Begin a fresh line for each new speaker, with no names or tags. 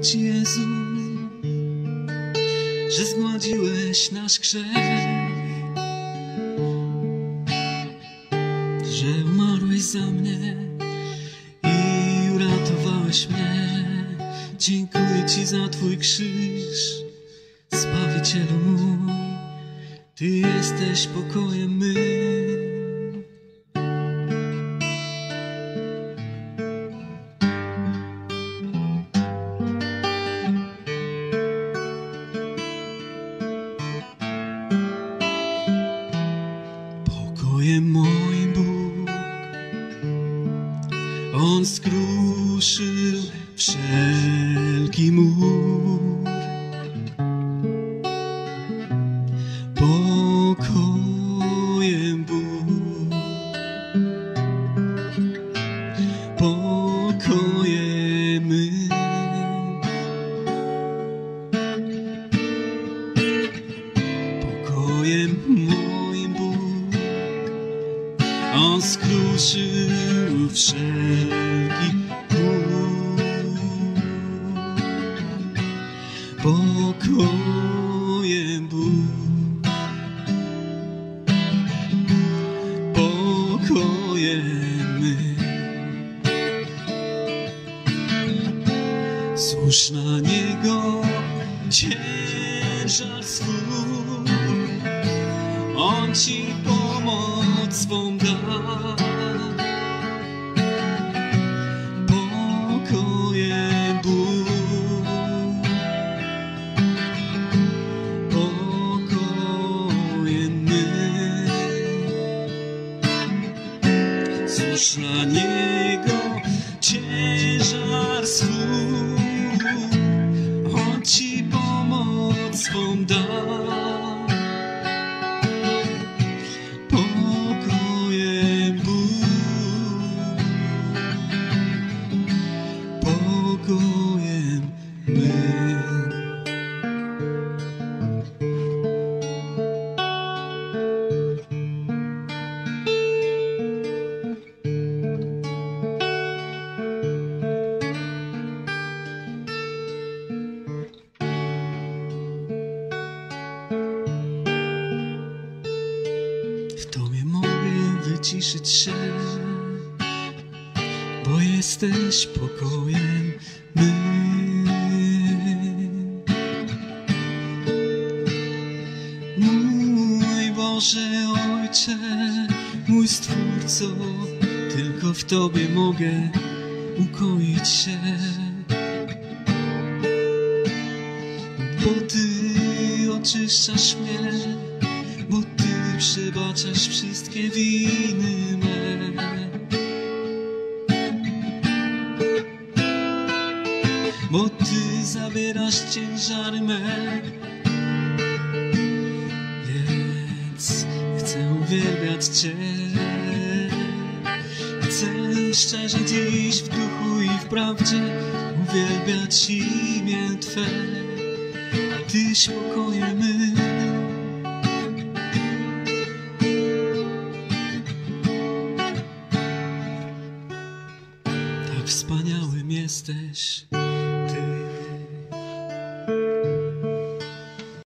Ci, Jezu, że zgładziłeś nasz grzech, że umarłeś za mnie i uratowałeś mnie. Dziękuję Ci za Twój krzyż, Zbawicielu mój, Ty jesteś pokojem mym. Pokojem moim Bóg, On skruszył wszelki mur. Pokojem Bóg, pokojem mym. Pokojem moim Bóg, On skruszył wszelki mur. Pokojem Bóg, pokojem mym. Złóż na Niego ciężar swój, On Ci pomoc swą da. Pokojem Bóg, pokojem mym. Złóż na Niego ciężar swój, On Ci pomoc swą da. Pokojem Bóg, pokojem mym. W Tobie mogę wyciszyć się, bo jesteś pokojem mym. Mój Boże Ojcze, mój Stwórco, tylko w Tobie mogę ukoić się, bo Ty oczyszczasz mnie, bo Ty przebaczasz wszystkie winy me. Bo Ty zabierasz ciężary me. Więc chcę uwielbiać Cię, chcę szczerze dziś w duchu i w prawdzie uwielbiać imię Twe. Tyś pokojem mym. Tak wspaniałym jesteś.